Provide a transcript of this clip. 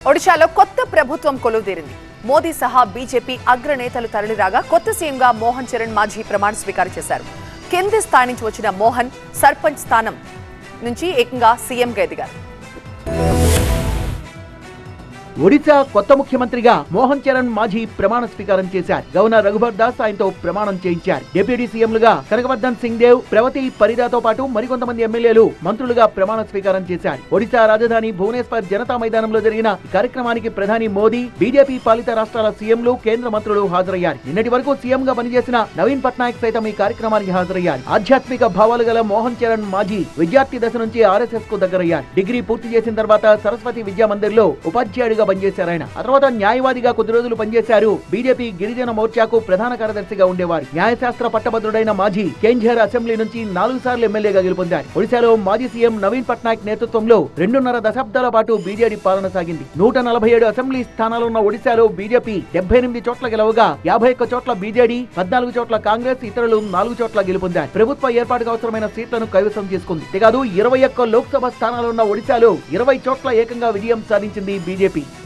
ఒడిశాలో కొత్త ప్రభుత్వం కొలువుదీరింది. మోదీ సహా బీజేపీ అగ్రనేతలు తరలిరాగా కొత్త సీఎంగా మోహన్ చరణ్ మాఝీ ప్రమాణ స్వీకారం చేశారు. కింది స్థాయి నుంచి వచ్చిన మోహన్ సర్పంచ్ స్థానం నుంచి ఏకంగా సీఎంగా ఎదిగారు. ఒడిశా కొత్త ముఖ్యమంత్రిగా మోహన్ చరణ్ మాఝీ ప్రమాణ స్వీకారం చేశారు. గవర్నర్ రఘుబర్ దాస్ ఆయనతో ప్రమాణం చేయించారు. డిప్యూటీ సీఎంలుగా కనకవర్ధన్ సింగ్ దేవ్, ప్రవతి పరిదాతో పాటు మరికొంతమంది ఎమ్మెల్యేలు మంత్రులుగా ప్రమాణ స్వీకారం చేశారు. ఒడిశా రాజధాని భువనేశ్వర్ జనతా మైదానంలో జరిగిన ఈ కార్యక్రమానికి ప్రధాని మోదీ, బీజేపీ పాలిత రాష్ట్రాల సీఎంలు, కేంద్ర మంత్రులు హాజరయ్యారు. నిన్నటి వరకు సీఎంగా పనిచేసిన నవీన్ పట్నాయక్ సైతం ఈ కార్యక్రమానికి హాజరయ్యారు. ఆధ్యాత్మిక భావాలు గల మోహన్ చరణ్ మాఝీ విద్యార్థి దశ నుంచి ఆర్ఎస్ఎస్ కు దగ్గరయ్యారు. డిగ్రీ పూర్తి చేసిన తర్వాత సరస్వతి విద్యా మందిర్లో ఉపాధ్యాయుడిగా పనిచేశారు. ఆయన ఆ తర్వాత న్యాయవాదిగా కొద్ది రోజులు పనిచేశారు. బీజేపీ గిరిజన మోర్చాకు ప్రధాన కార్యదర్శిగా ఉండేవారు. న్యాయశాస్త్ర పట్టభద్రుడైన మాఝీ కేంఝర్ అసెంబ్లీ నుంచి 4 సార్లు ఎమ్మెల్యేగా గెలుపొందారు. ఒడిశాలో మాజీ సీఎం నవీన్ పట్నాయక్ నేతృత్వంలో 2.5 దశాబ్దాల పాటు బీజేడీ పాలన సాగింది. 147 అసెంబ్లీ స్థానాలున్న ఒడిశాలో బీజేపీ 78 చోట్ల గెలవగా 51 చోట్ల బీజేడీ, 14 చోట్ల కాంగ్రెస్, ఇతరులు 4 చోట్ల గెలుపొందారు. ప్రభుత్వ ఏర్పాటుకు అవసరమైన సీట్లను కైవసం చేసుకుంది. అంతేకాదు 21 లోక్సభ స్థానాలున్న ఒడిశాలో 20 చోట్ల ఏకంగా విజయం సాధించింది బీజేపీ.